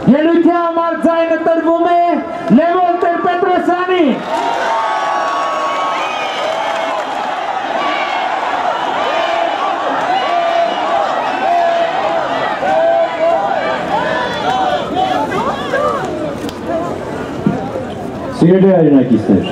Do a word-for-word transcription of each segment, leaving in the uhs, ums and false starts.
Ելույթի համար ձայնը տրվում է Լևոն Տեր-Պետրոսյանի։ Սիրելի հայրենակիցներ,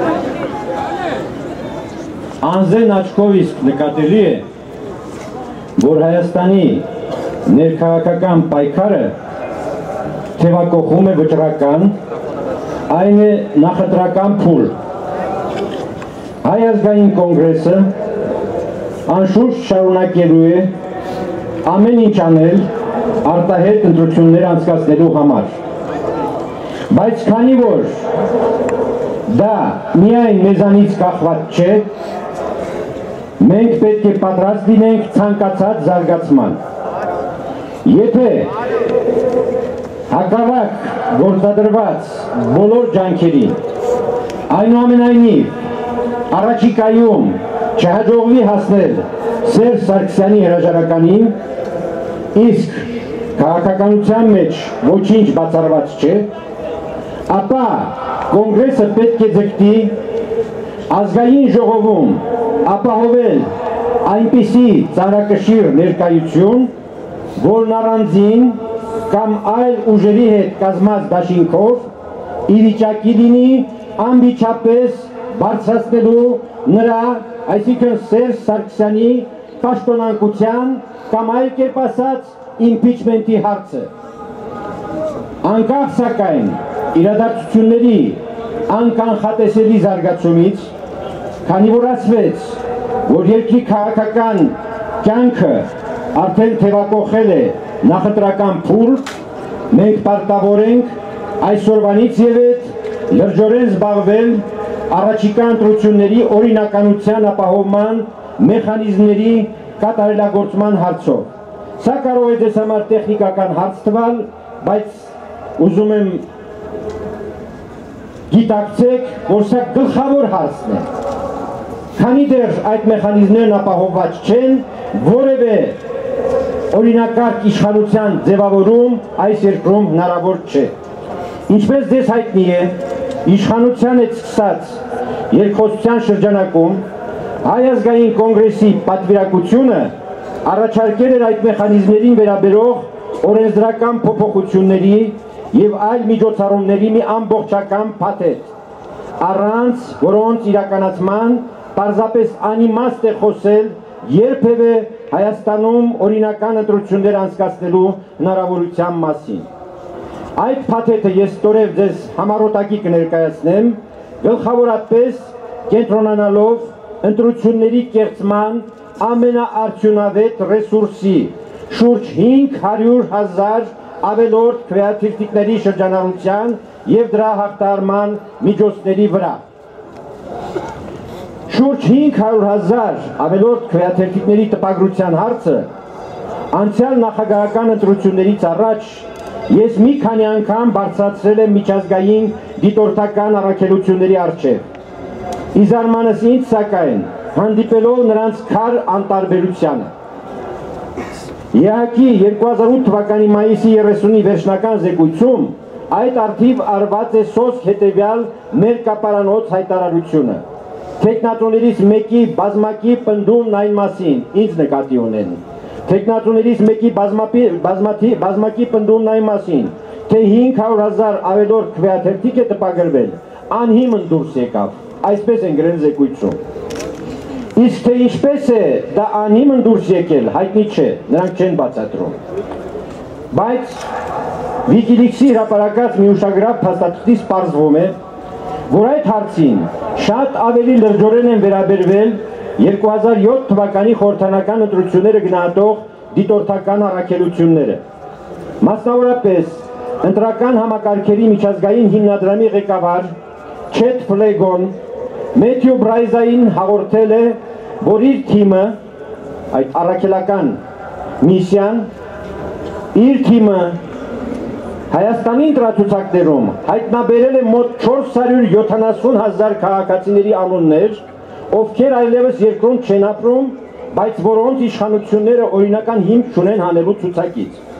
անզեն աչքով իսկ նկատելի է, որ Հայաստանի ներքաղաքական պայքարը թևակողում է վճռական, այն է նախընտրական փուլ։ Հայ ազգային կոնգրեսը անշուշտ շարունակելու է ամեն ինչ անել արտահերթ ընտրություններ անցկացնելու համար։ Բայց քանի որ դա միայն մեզանից կախված չէ, մենք պետք է պատրաստ լինենք ցանկացած զարգացման։ Եթե հակառակ գործադրված բոլոր ջանքերին, այնուամենայնիվ առաջիկայում չհաջողվի հասնել Սերժ Սարգսյանի հրաժարականին, իսկ քաղաքականության մեջ ոչինչ բացառված չէ, ապա կոնգրեսը պետք է ձգտի ազգային ժողովում ապահովել այնպիսի ծանրակշիռ ներկայություն, որն առանձին կամ այլ ուժերի հետ կազմած դաշինքով ի վիճակի լինի անմիջապես բարձրացնելու նրա, այսինքն Սերժ Սարգսյանի պաշտոնանկության կամ այլ կերպ ասած իմպիչմենտի հարցը։ Անկախ սակայն իրադարձությունների անկանխատեսելի զարգացումից, քանի որ ասվեց, որ երկրի քաղաքական կյանքը արդեն թևակողել է նախընտրական փուլ, մենք պարտավոր ենք այսօրվանից ևեթ լրջորեն զբաղվել առաջիկա ընտրությունների օրինականության ապահովման մեխանիզմների կատարելագործման հարցով։ Սա կարող է ձեզ համար տեխնիկական հարց տվալ, բայց ուզում եմ գիտակցեք, որ սա գլխավոր հարցն է։ Քանի դեռ այդ մեխանիզմներն ապահովված չեն, որևէ օրինակարգ իշխանության ձևավորում այս երկրում հնարավոր չէ։ Ինչպես ձեզ հայտնի է, իշխանության հետ սկսած երկխոսության շրջանակում Հայ ազգային կոնգրեսի պատվիրակությունը առաջարկել էր այդ մեխանիզմներին վերաբերող օրենսդրական փոփոխությունների և այլ միջոցառումների մի ամբողջական փաթեթ, առանց որոնց իրականացման պարզապես անիմաստ է խոսել երբևէ Հայաստանում օրինական ընտրություններ անցկացնելու հնարավորության մասին։ Այդ փաթեթը ես ստորև ձեզ համառոտակի կներկայացնեմ, գլխավորապես կենտրոնանալով ընտրությունների կեղծման ամենաարդյունավետ ռեսուրսի շուրջ հինգ հարյուր հազար ավելորդ քվեաթերթիկների շրջանառության և դրա հաղթահարման միջոցների վրա։ Շուրջ հինգ հարյուր հազար ավելորդ քվեաթերթիկների տպագրության հարցը անցյալ նախագահական ընտրություններից առաջ ես մի քանի անգամ բարձրացրել եմ միջազգային դիտորդական առաքելությունների առջև։ Ի զարմանս ինձ սակայն հանդիպելով նրանց քար անտարբերությանը։ ԵԱՀԿ-ի երկու հազար ութ թվականի մայիսի երեսունի վերջնական զեկույցում այդ առթիվ արված է սոսկ հետևյալ մեր կապարանոց հայտարարությունը։ Թեկնածուներից մեկի բազմակի պնդումն այն մասին, ինձ նկատի ունեն, թեկնածուներից մեկի բազմակի պնդումն այն մասին, թե հինգ հարյուր հազար ավելորդ քվեաթերթիկ է տպագրվել, անհիմն դուրս եկավ, այսպես են գրել զեկույցում։ Իսկ թե ինչպես է դա անհիմն դուրս եկել, հայտնի չէ, նրանք չեն բացատրում։ Բայց Վիկիլիքսի հրապարակած մի ուշագրավ փաստաթղթից պարզվում է, որ այդ հարցին շատ ավելի լրջորեն են վերաբերվել երկու հազար յոթ թվականի խորհրդանական ընտրությունները գնահատող դիտորդական առաքելությունները։ Մասնավորապես ընտրական համակարգերի միջազգային հիմնադրամի ղեկավար Չեթ Ֆլեգոն Մեթյու Բրայզային հաղորդել է, որ իր թիմը, այդ առաքելական միսիան, իր թիմը Հայաստանի ընտրացուցակներում հայտնաբերել է մոտ չորս հարյուր յոթանասուն հազար քաղաքացիների անուններ, ովքեր այլևս երկրում չեն ապրում, բայց որոնց իշխանությունները օրինական հիմք չունեն հանելու ցուցակից։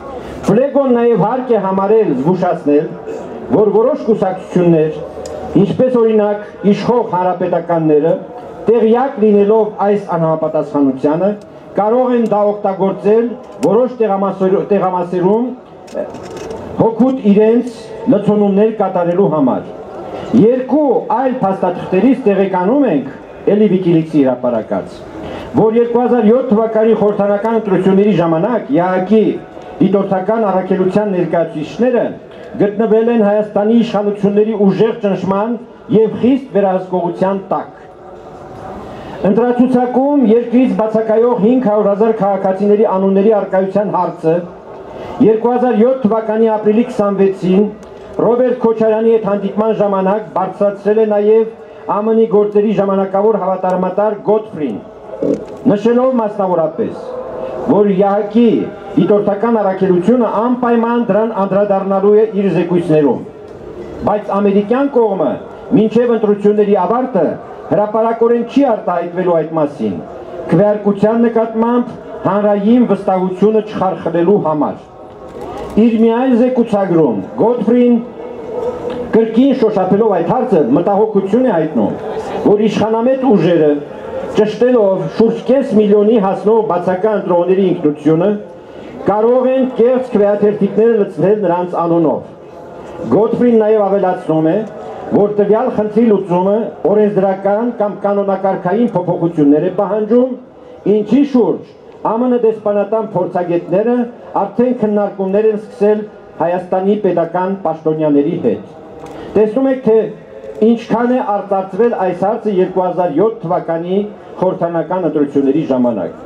Ֆլեգոն նաև հարկ է համարել զգուշացնել, որ որոշ կուսակցություններ, ինչպես օրինակ իշխող հանրապետականները, տեղյակ լինելով այս անհամապատասխանությանը, կարող են դա օգտագործել որոշ տեղամասերում հոգուտ իրենց լցոնումներ կատարելու համար։ Երկու այլ փաստաթղթերից տեղեկանում ենք էլի Վիկիլիքսի հրապարակած, որ երկու հազար յոթ թվականի խորհրդարանական ընտրությունների ժամանակ ԵԱՀԿ-ի դիտորդական առաքելության ներկայացուցիչները գտնվել են Հայաստանի իշխանությունների ուժեղ ճնշման և խիստ վերահսկողության տակ։ Ընտրացուցակում երկրից բացակայող հինգ հարյուր հազար քաղաքացիների անունների առկայության հարցը երկու հազար յոթ թվականի ապրիլի քսանվեցին Ռոբերտ Քոչարյանի հետ հանդիպման ժամանակ բարձրացրել է նաև Է Մ Ն-ի գործերի ժամանակավոր հավատարմատար Գոթֆրին, նշելով մասնավորապես, որ ԵԱՀԿ-ի դիտորդական առաքելությունը անպայման դրան անդրադառնալու է իր զեկույցներում, բայց ամերիկյան կողմը մինչև ընտրությունների ավարտը հրապարակորեն չի արտահայտվելու այդ մասին, քվեարկության նկատմամբ հանրային վստահությունը չխարխլելու համար։ Իր միայն զեկուցագրում Գոթֆրին կրկին շոշափելով այդ հարցը մտահոգություն է հայտնում, որ իշխանամետ ուժերը ճշտելով շուրջ կես միլիոնի հասնող բացական ընտրողների ինքնությունը կարող են կեղծ քվեաթերթիկները լցնել նրանց անունով։ Գոթֆրին նաև ավելացնում է, որ տվյալ խնդրի լուծումը օրենսդրական կամ կանոնակարգային փոփոխություններ է պահանջում, ինչի շուրջ Է Մ Ն դեսպանատան փորձագետները արդեն քննարկումներ են սկսել Հայաստանի պետական պաշտոնյաների հետ։ Տեսնում եք, թե ինչքան է արծարծվել այս հարցը երկու հազար յոթ թվականի խորհրդարանական ընտրությունների ժամանակ։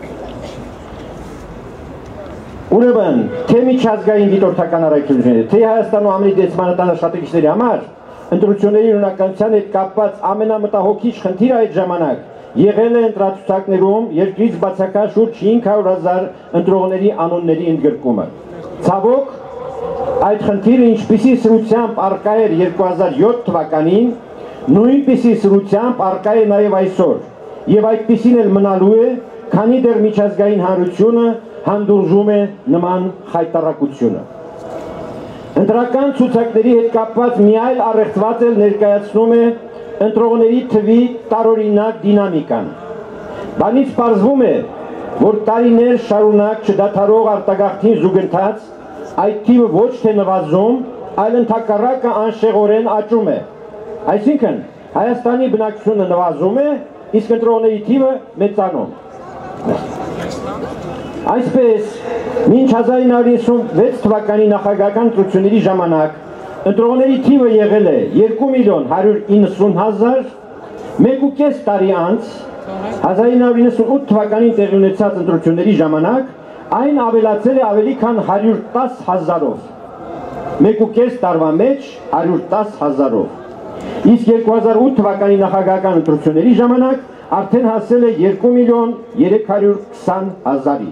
Ուրեմն, թե միջազգային դիտորդական առաքելությունները, թե Հայաստանում Է Մ Ն-ի դեսպանատան աշխատակիցների համար ընտրությունների օրինականության հետ կապված ամենամտահոգիչ խնդիրը այդ ժամանակ եղել է ընտրացուցակներում երկրից բացակա շուրջ հինգ հարյուր հազար ընտրողների անունների ընդգրկումը։ Ցավոք, այդ խնդիրը ինչպիսի սրությամբ առկա էր երկու հազար յոթ թվականին, նույնպիսի սրությամբ առկա է նաև այսօր, եւ այդպիսին էլ մնալու է, քանի դեռ միջազգային հանրությունը հանդուրժում է նման խայտառակությունը։ Ընտրական ցուցակների հետ կապված մի այլ առեղծված էլ ներկայացնում է ընտրողների թվի տարօրինակ դինամիկան։ Բանից պարզվում է, որ տարիներ շարունակ չդադարող արտագաղթին զուգընթաց այդ թիվը ոչ թե նվազում, այլ ընդհակառակը անշեղորեն աճում է։ Այսինքն, Հայաստանի բնակչությունը նվազում է, իսկ ընտրողների թիվը մեծանում։ Այսպես, մինչ հազար ինը հարյուր հիսունվեց թվականի նախագահական ընտրությունների ժամանակ ընտրողների թիվը եղել է երկու միլիոն հարյուր իննսուն հազար, մեկ ու կես տարի անց, հազար ինը հարյուր իննսունութ թվականին տեղի ունեցած ընտրությունների ժամանակ, այն ավելացել է ավելի քան հարյուր տասը հազարով, մեկ ու կես տարվա մեջ հարյուր տասը հազարով, իսկ երկու հազար ութ թվականի նախագահական ընտրությունների ժամանակ արդեն հասել է երկու միլիոն երեք հարյուր քսան հազարի։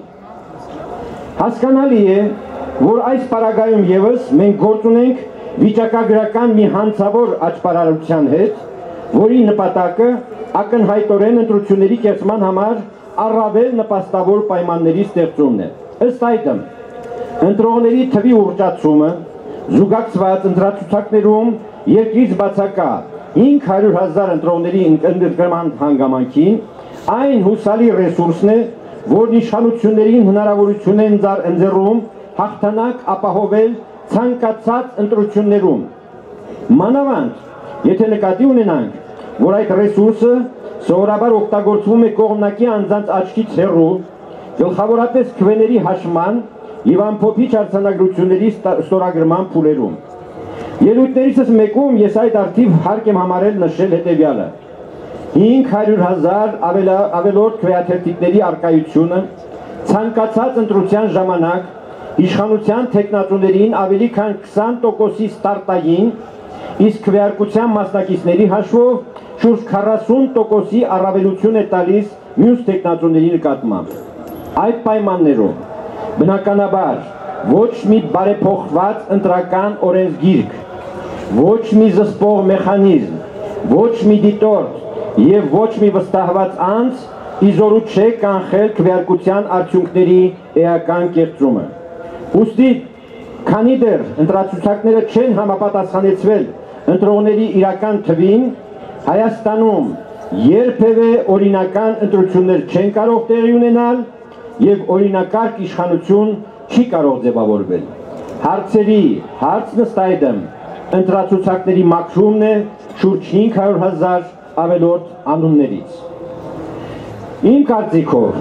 Հասկանալի է, որ այս պարագայում ևս մենք գործ ունենք վիճակագրական մի հանցավոր աճպարարության հետ, որի նպատակը ակնհայտորեն ընտրությունների կեղծման համար առավել նպաստավոր պայմանների ստեղծումն է։ Ըստ այդմ, ընտրողների թվի ուռճացումը, զուգակցված ընտրացուցակներում երկրից բացակա հինգ հարյուր հազար ընտրողների ընդգրկման հանգամանքին, այն հուսալի ռեսուրսն է, որն իշխանություններին հնարավորություն է ընձեռում հաղթանակ ապահովել ցանկացած ընտրություններում։ Մանավանդ, եթե նկատի ունենանք, որ այդ ռեսուրսը սովորաբար օգտագործվում է կողմնակի անձանց աչքից հեռու, գլխավորապես քվեների հաշման եւ ամփոփիչ արձանագրությունների ստորագրման փուլերում։ Ելույթներիցս մեկում ես այդ արդիվ հարկ եմ համարել նշել հետեւյալը. հինգ հարյուր հազար ավելորդ քվեաթերթիկների առկայությունը ցանկացած ընտրության ժամանակ իշխանության թեկնածուներին ավելի քան քսան տոկոսի ստարտային, իսկ քվեարկության մասնակիցների հաշվով շուրջ քառասուն տոկոսի առավելություն է տալիս մյուս թեկնածուների նկատմամբ։ Այդ պայմաններում, բնականաբար, ոչ մի բարեփոխված ընտրական օրենսգիրք, ոչ մի զսպող մեխանիզմ, ոչ մի դիտորդ եւ ոչ մի վստահված անձ իզորու չէ կանխել քվեարկության արդյունքների էական կեղծումը։ Ուստի քանի դեռ ընտրացուցակները չեն համապատասխանեցվել ընտրողների իրական թվին, Հայաստանում երբևէ օրինական ընտրություններ չեն կարող տեղի ունենալ եւ օրինակարգ իշխանություն չի կարող ձևավորվել։ Հարցերի հարց նստայդեմ ընտրացուցակների մաքրումն է շուրջ հինգ հարյուր հազար ավելորդ անուններից։ Իմ կարծիքով,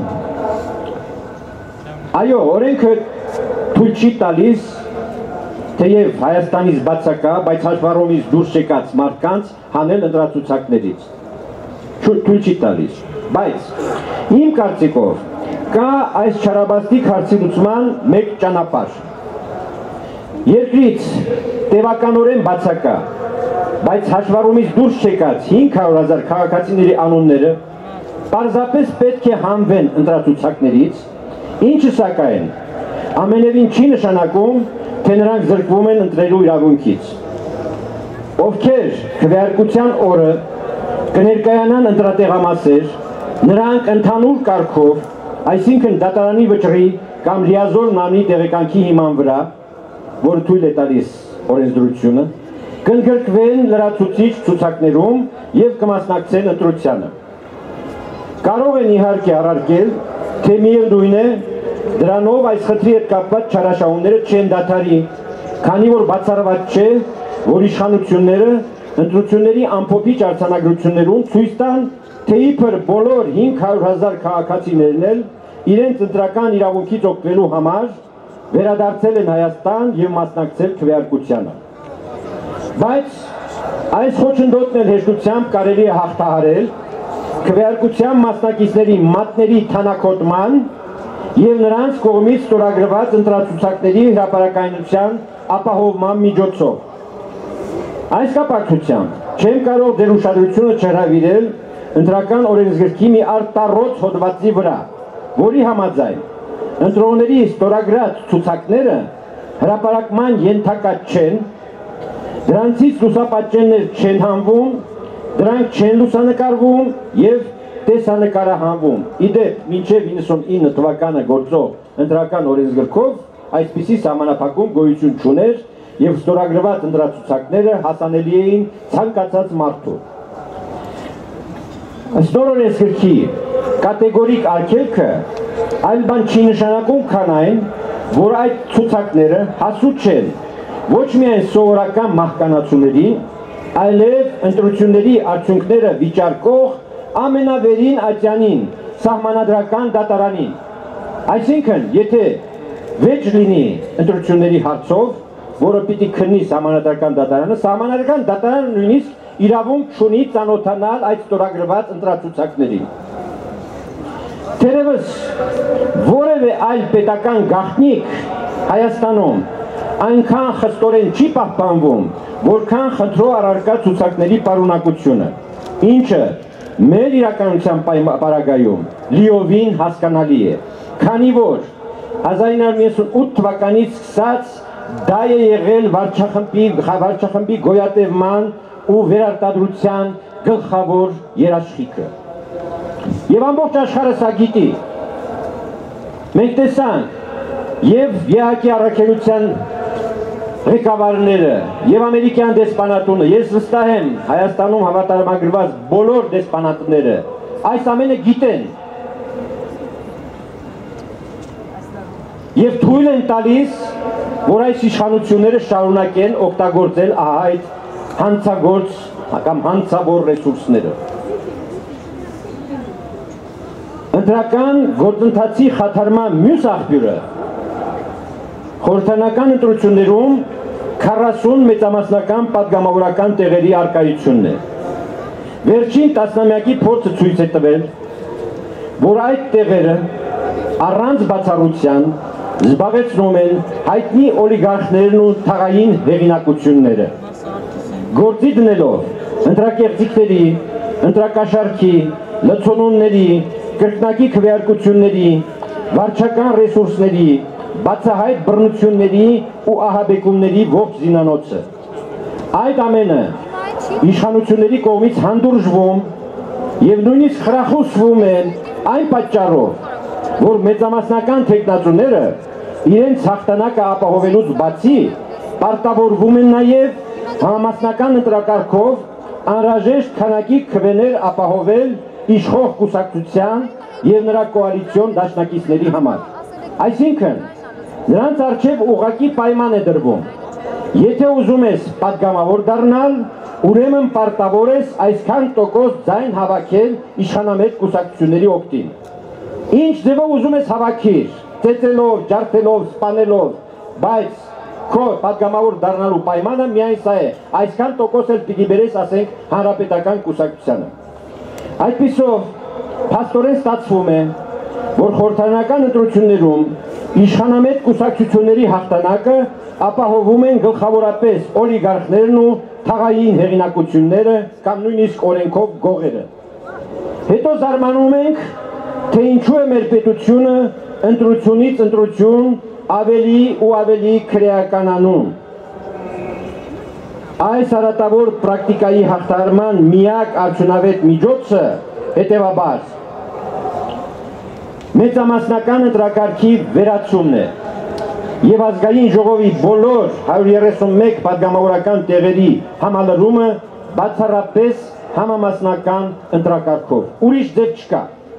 այո, օրենքը թույլ չի տալիս թեև Հայաստանից բացակա, բայց հաշվառումից դուրս եկած մարդկանց հանել ընտրացուցակներից։ Թույլ չի տալիս, բայց իմ կարծիքով կա այս չարաբաստիկ հարցի լուծման մեկ ճանապարհ։ Երկրից տևականորեն բացակա, բայց հաշվառումից դուրս եկած հինգ հարյուր հազար քաղաքացիների անունները պարզապես պետք է հանվեն ընտրացուցակներից, ինչը սակայն ամենևին չի նշանակում, թե նրանք զրկվում են ընտրելու իրավունքից։ Ովքեր քվեարկության օրը կներկայանան ընտրատեղամասեր, նրանք ընդհանուր կարգով, այսինքն դատարանի վճռի կամ լիազոր նամի տեղեկանքի հիման վրա, որը թույլ է տալիս օրենսդրությունը, կընդգրկվեն լրացուցիչ ցուցակներում եւ կմասնակցեն ընտրությանը։ Կարող են իհարկե առարկել, թե միևնույն է, դրանով այս խնդրի հետ կապված չարաշահումները չեն դադարի, քանի որ բացառված չէ, որ իշխանությունները ընտրությունների ամփոփիչ արձանագրություններում ցույց տան, թե իբր բոլոր հինգ հարյուր հազար քաղաքացիներն էլ իրենց ընտրական իրավունքից օգտվելու համար վերադարձել են Հայաստան եւ մասնակցել քվեարկությանը։ Բայց այս խոչընդոտն էլ հեշտությամբ կարելի է հաղթահարել քվեարկության մասնակիցների մատների թանաքոտման եւ նրանց կողմից ստորագրված ընտրացուցակների հրապարակայնության ապահովման միջոցով։ Այս կապակցությամբ չեմ կարող ձեր ուշադրությունը չհրավիրել ընտրական օրենսգրքի մի արտառոց հոդվածի վրա, որի համաձայն ընտրողների ստորագրած ցուցակները հրապարակման ենթակա չեն, դրանցից լուսապատճեններ չեն հանվում, դրանք չեն լուսանկարվում եւ տեսանկարահանվում։ Իդեպ մինչև իննսունինը թվականը գործող ընտրական օրենսգրքով այսպիսի սահմանափակում գոյություն չուներ եւ ստորագրված ընտրացուցակները հասանելի էին ցանկացած մարդու։ Ըստ օրենսգրքի կատեգորիկ արգելքը այլ բան չի նշանակում, քան այն, որ այդ ցուցակները հասու չեն ոչ միայն սովորական մահկանացուներին, այլև ընտրությունների արդյունքները վիճարկող ամենավերին ատյանին, սահմանադրական դատարանին։ Այսինքն, եթե վեճ լինի ընտրությունների հարցով, որը պիտի քննի սահմանադրական դատարանը, սահմանադրական դատարանը նույնիսկ իրավունք չունի ծանոթանալ այդ ստորագրված ընտրացուցակներին։ Թերևս որևէ այլ պետական գաղտնիք Հայաստանում այնքան խստորեն չի պահպանվում, որքան խնդրո առարկա ցուցակների պարունակությունը, ինչը մեր իրականության պարագայում լիովին հասկանալի է, քանի որ հազար ինը հարյուր նվաթ թվականից սկսած դա է եղել վարչախմբի, վարչախմբի գոյատևման ու վերարտադրության գլխավոր երաշխիքը։ Եվ ամբողջ աշխարհը սա գիտի։ Մենք տեսանք եւ ԵԱՀԿ-ի առաքելության ղեկավարները եւ ամերիկյան դեսպանատունը, ես վստահ եմ Հայաստանում հավատարմագրված բոլոր դեսպանատները այս ամենը գիտեն եւ թույլ են տալիս, որ այս իշխանությունները շարունակեն օգտագործել այդ հանցագործ կամ հանցավոր ռեսուրսները։ Ընտրական գործընթացի խաթարման մյուս աղբյուրը խորհրդանական ընտրություններում քառասուն մեծամասնական պատգամավորական տեղերի առկայությունն է։ Վերջին տասնամյակի փորձը ցույց է տվել, որ այդ տեղերը առանց բացառության զբաղեցնում են հայտնի օլիգարխներն ու թաղային հեղինակությունները, գործի դնելով ընտրակեղծիքների, ընտրակաշարքի, լցոնումների, կրկնակի քվեարկությունների, վարչական ռեսուրսների, բացահայտ բռնությունների ու ահաբեկումների ողջ զինանոցը։ Այդ ամենը իշխանությունների կողմից հանդուրժվում եւ նույնիսկ խրախուսվում են այն պատճառով, որ մեծամասնական թեկնածուները իրենց հաղթանակը ապահովելուց բացի պարտավորվում են նաև համամասնական ընտրակարգով անհրաժեշտ քանակի քվեներ ապահովել իշխող կուսակցության եւ նրա կոալիցիոն դաշնակիցների համար։ Այսինքն նրանց առջև ուղղակի պայման է դրվում. եթե ուզում ես պատգամավոր դառնալ, ուրեմն պարտավոր ես այսքան տոկոս ձայն հավաքել իշխանամետ կուսակցությունների օգտին։ Ինչ ձևով ուզում ես հավաքիր, ծեծելով, ջարդելով, սպանելով, բայց քո պատգամավոր դառնալու պայմանը միայն սա է, այսքան տոկոս էլ պիտի բերես, ասենք, հանրապետական կուսակցությանը։ Այդպիսով փաստորեն ստացվում է, որ խորհրդարանական ընտրություններում իշխանամետ կուսակցությունների հաղթանակը ապահովում են գլխավորապես օլիգարխներն ու թաղային հեղինակությունները կամ նույնիսկ օրենքով գողերը։ Հետո զարմանում ենք, թե ինչու է մեր պետությունը ընտրությունից ընտրություն ավելի ու ավելի քրեականանում։ Այս արատավոր պրակտիկայի հաղթահարման միակ արդյունավետ միջոցը հետևաբար մեծամասնական ընտրակարգի վերացումն է եւ ազգային ժողովի բոլոր հարյուր երեսունմեկ պատգամավորական տեղերի համալրումը բացառապես համամասնական ընտրակարգով։ Ուրիշ ձև չկա։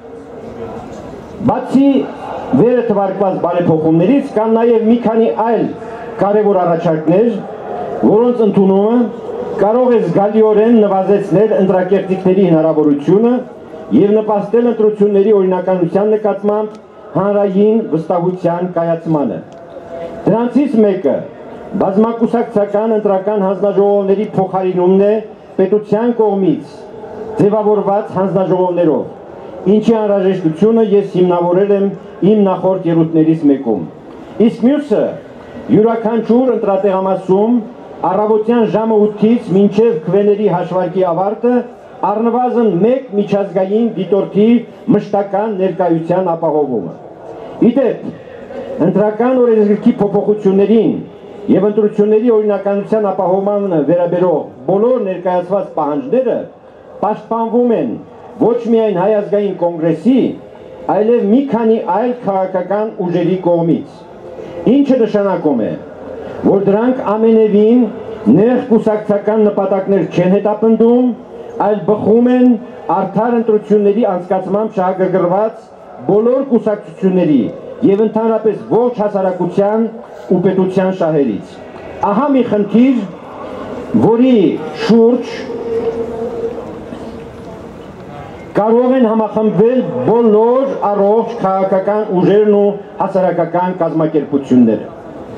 Բացի վերը թվարկված բարեփոխումներից կան նաև մի քանի այլ կարևոր առաջարկներ, որոնց ընդունումը կարող է զգալիորեն նվազեցնել ընտրակերտիկների հնարավորությունը եւ նպաստել ընտրությունների օրինականության նկատմամբ հանրային վստահության կայացմանը։ Դրանցից մեկը բազմակուսակցական ընտրական հանձնաժողովների փոխարինումն է պետության կողմից ձևավորված հանձնաժողովներով, ինչի անհրաժեշտությունը ես հիմնավորել եմ իմ նախորդ ելույթներից մեկում։ Իսկ մյուսը յուրաքանչյուր ընտրատեղամասում առավոտյան ժամը ութից մինչև քվեների հաշվարկի ավարտը առնվազն մեկ միջազգային դիտորդի մշտական ներկայության ապահովումը։ Իդեպ, ընտրական օրենսգրքի փոփոխություններին եւ ընտրությունների օրինականության ապահովմանը վերաբերող բոլոր ներկայացված պահանջները պաշտպանվում են ոչ միայն Հայ ազգային կոնգրեսի, այլև մի քանի այլ քաղաքական ուժերի կողմից, ինչը նշանակում է, որ դրանք ամենևին նեղ կուսակցական նպատակներ չեն հետապնդում, այլ բխում են արդար ընտրությունների անցկացմամբ շահագրգռված բոլոր կուսակցությունների եւ ընդհանրապես ողջ հասարակության ու պետության շահերից։ Ահա մի խնդիր, որի շուրջ կարող են համախմբվել բոլոր առողջ քաղաքական ուժերն ու հասարակական կազմակերպությունները։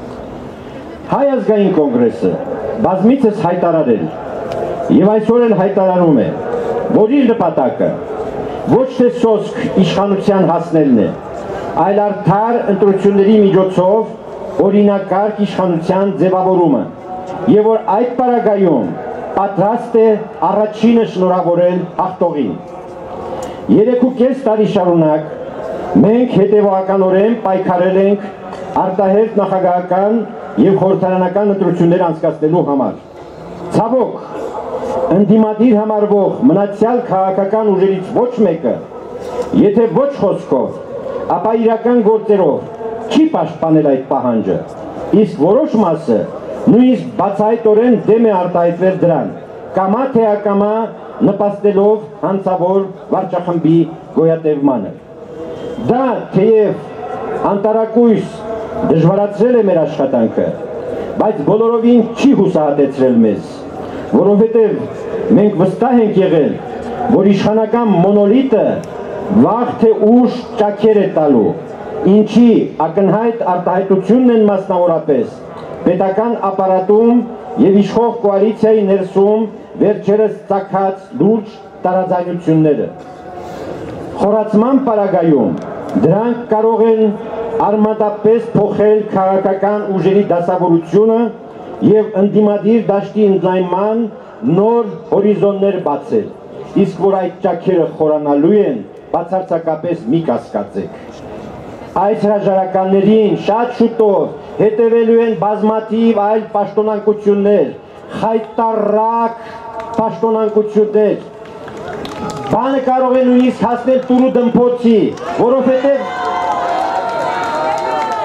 Հայ ազգային կոնգրեսը բազմիցս հայտարարել եւ այսօր էլ հայտարարում է, որ իր նպատակը ոչ թե սոսկ իշխանության հասնելն է, այլ արդար ընտրությունների միջոցով օրինակարգ իշխանության ձևավորումը, եւ որ այդ պարագայում պատրաստ է առաջինը շնորհավորել հաղթողին։ Երեքուկես տարի շարունակ մենք հետևողականորեն պայքարել ենք արտահերթ նախագահական եւ խորհրդարանական ընտրություններ անցկացնելու համար։ Ցավոք, ընդդիմադիր համարվող մնացյալ քաղաքական ուժերից ոչ մեկը, եթե ոչ խոսքով, ապա իրական գործերով չի պաշտպանել այդ պահանջը, իսկ որոշ մասը նույնիսկ բացահայտորեն դեմ է արտահայտվել դրան, կամա թե ակամա նպաստելով հանցավոր վարչախմբի գոյատևմանը։ Դա թեև անտարակույս դժվարացրել է մեր աշխատանքը, բայց բոլորովին չի հուսահատեցրել մեզ, որովհետև մենք վստահ ենք եղել, որ իշխանական մոնոլիտը վաղ թե ուշ ճաքեր է տալու, ինչի ակնհայտ արտահայտությունն են մասնավորապես պետական ապարատում եւ իշխող կոալիցիայի ներսում վերջերս ծագած լուրջ տարաձայնությունները։ Խորացման պարագայում դրանք կարող են արմատապես փոխել քաղաքական ուժերի դասավորությունը եւ ընդդիմադիր դաշտի ընդլայնման նոր հորիզոններ բացել, իսկ որ այդ ճաքերը խորանալու են, բացարձակապես մի կասկածեք։ Այս հրաժարականներին շատ շուտով հետևելու են բազմաթիվ այլ պաշտոնանկություններ, խայտառակ պաշտոնանկություններ, բանը կարող է նույնիսկ հասնել տուրու դմփոցի, որովհետև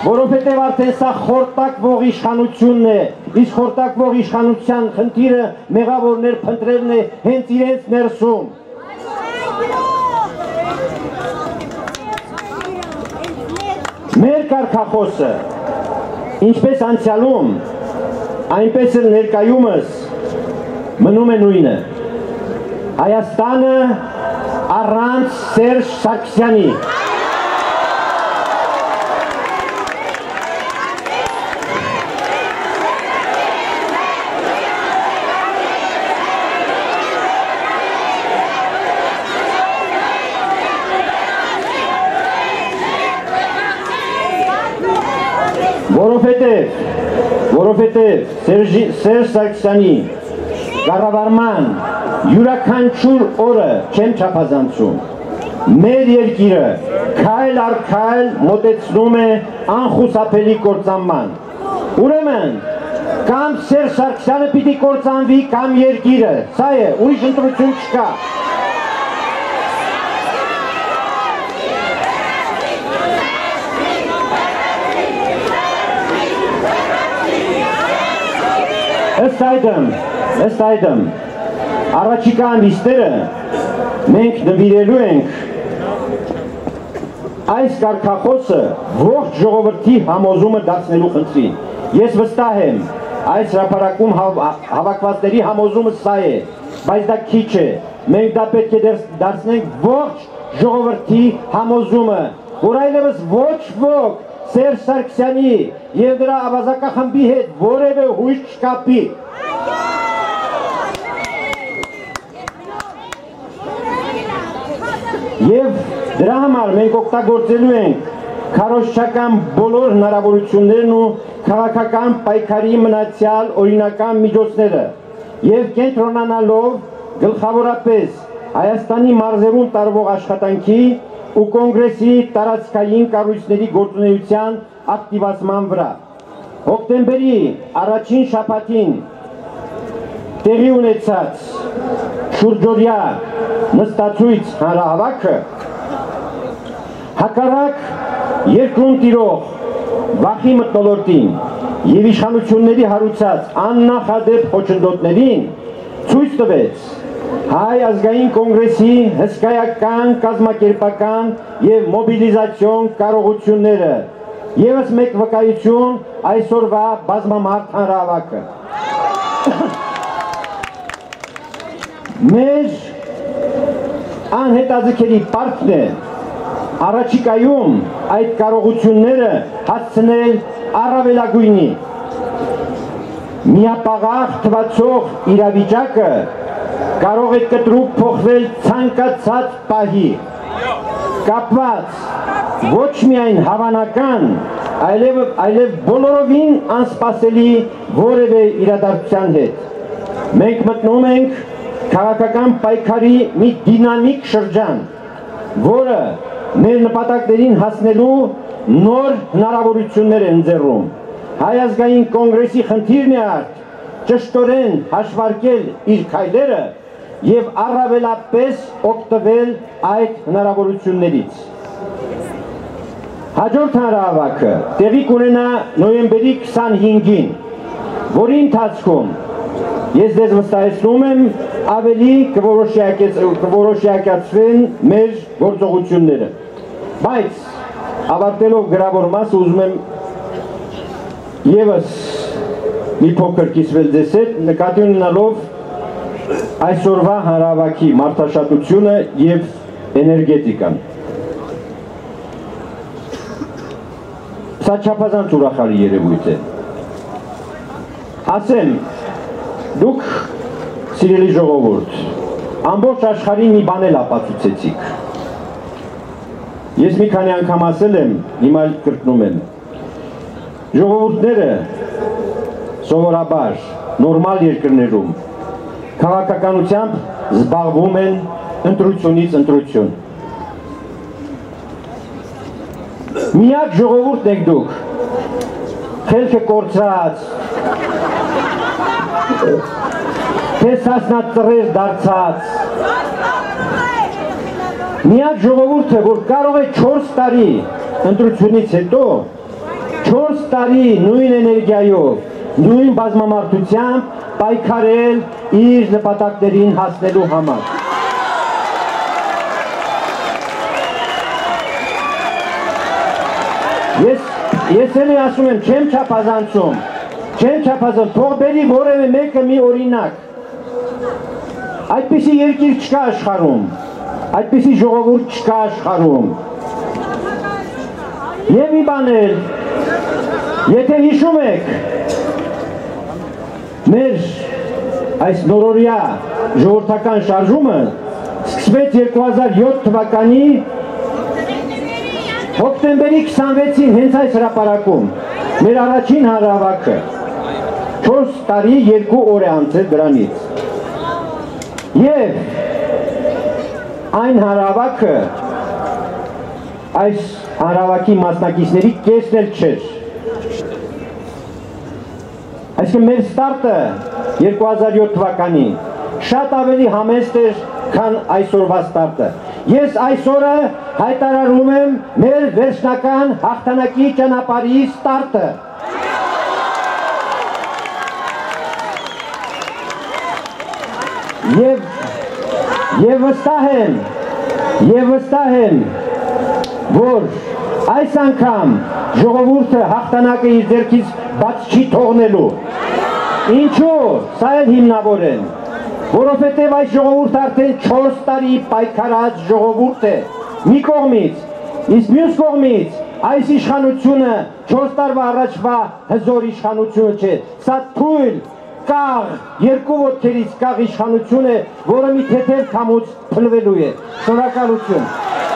որովհետև արդեն սա խորտակվող իշխանությունն է, իսկ խորտակվող իշխանության խնդիրը մեղավորներ փնտրելն է հենց իրենց ներսում։ Մեր կարգախոսը, ինչպես անցյալում, այնպես էլ ներկայումս մնում է նույնը։ Հայաստանը առանց Սերժ Սարգսյանի։ Որովհետև, որովհետև Սերժ Սարգսյանի կառավարման յուրաքանչյուր օրը չեմ չափազանցում, մեր երկիրը քայլ առ քայլ մոտեցնում է անխուսափելի կործանման։ Ուրեմն, կամ Սերժ Սարգսյանը պիտի կործանվի, կամ երկիրը, սա է, ուրիշ ընտրություն չկա։ Ըստ այդմ, ըստ այդմ, առաջիկա ամիսները մենք նվիրելու ենք այս կարգախոսը ողջ ժողովրդի համոզումը դարձնելու խնդրին։ Ես վստահ եմ, այս հրապարակում հավաքվածների համոզումը սա է, բայց դա քիչ է, մենք դա պետք է դարձնենք ողջ ժողովրդի համոզումը, որ այլևս ոչ ոք Սերժ Սարգսյանի և դրա ավազակախմբի հետ որևէ հույս չկապի։ Եվ դրա համար մենք օգտագործելու ենք քարոզչական բոլոր հնարավորություններն ու քաղաքական պայքարի մնացյալ օրինական միջոցները և կենտրոնանալով գլխավորապես Հայաստանի մարզերում տարվող աշխատանքի ու կոնգրեսի տարածքային կառույցների գործունեության ակտիվացման վրա։ Հոկտեմբերի առաջին շաբաթին տեղի ունեցած շուրջօրյա նստածույց հանրահավաքը հակառակ երկրում տիրող վախի մթնոլորտին և իշխանությունների հարուցած աննախադեպ խոչընդոտներին ցույց տվեց Հայ ազգային կոնգրեսի հսկայական կազմակերպական և մոբիլիզացիոն կարողությունները, ևս մեկ վկայություն այսօրվա բազմամարդ հանրահավաքը։ Մեր անհետաձգելի պարտքն է առաջիկայում այդ կարողությունները հասցնել առավելագույնի։ Միապաղաղ թվացող իրավիճակը կարող է կտրուկ փոխվել ցանկացած պահի, կապված ոչ միայն հավանական, այլև բոլորովին անսպասելի որևէ իրադարձության հետ։ Մենք մտնում ենք քաղաքական պայքարի մի դինամիկ շրջան, որը մեր նպատակներին հասնելու նոր հնարավորություններ է ընձեռում։ Հայ ազգային կոնգրեսի խնդիրն է արդ ճշտորեն հաշվարկել իր քայլերը և առավելապես օգտվել այդ հնարավորություններից։ Հաջորդ հանրահավաքը տեղի կունենա նոյեմբերի քսանհինգին, որի ընթացքում ես ձեզ վստահեցնում եմ ավելի կորոշյակացվեն մեր գործողությունները։ Բայց ավարտելով գրավոր մասը ուզում եմ ևս մի փոքր կիսվել ձեզ հետ, նկատի ունենալով այսօրվա հանրահավաքի մարդաշատությունը և էներգետիկան։ Սա չափազանց ուրախալի երևույթ է։ Ասեմ, դուք սիրելի ժողովուրդ, ամբողջ աշխարհին մի բան էլ ապացուցեցիք։ Ես մի քանի անգամ ասել եմ, հիմա կրկնում եմ։ Ժողովուրդները սովորաբար նորմալ երկրներում քաղաքականությամբ զբաղվում են ընտրությունից ընտրություն։ Միակ ժողովուրդն եք դուք, խելքը կորցրած, թե սասնածռեր դարձած, միակ ժողովուրդը, որ կարող է չորս տարի ընտրությունից հետո չորս տարի նույն էներգիայով, նույն բազմամարդությամբ պայքարել իր նպատակներին հասնելու համար։ Ես ես էլ ասում եմ, չեմ չափազանցում, չեմ չափազանցում, թող բերի որևէ մեկը մի օրինակ։ Այդպիսի երկիր չկա աշխարհում, այդպիսի ժողովուրդ չկա աշխարհում։ Եվ մի բան էլ, եթե հիշում եք, մեր այս նորօրյա ժողովրդական շարժումը սկսվեց երկու հազար յոթ թվականի հոկտեմբերի քսանվեցին հենց այս հրապարակում, մեր առաջին հանրահավաքը, չորս տարի երկու օր է անցել դրանից։ Եվ այն հանրահավաքը այս հանրահավաքի մասնակիցների կեսն էլ չէր։ Այսինքն մեր ստարտը երկու հազար յոթ թվականի շատ ավելի համեստ էր, քան այսօրվա ստարտը։ Ես այսօրը հայտարարում եմ մեր վերջնական հաղթանակի ճանապարհի ստարտը։ Եվ եւ վստահ եմ, եւ վստահ եմ, որ այս անգամ ժողովուրդը հաղթանակը իր ձեռքից բաց չի թողնելու։ Ինչու՞, սա էլ հիմնավոր է, որովհետև այս ժողովուրդը արդեն չորս տարի պայքարած ժողովուրդ է, մի կողմից, իսկ մյուս կողմից այս իշխանությունը չորս տարվա առաջվա հզոր իշխանությունը չէ, սա թույլ կաղ, երկու ոտքերից կաղ իշխանություն է, որը մի թեթև քամուց փլվելու է։ Շնորհակալություն։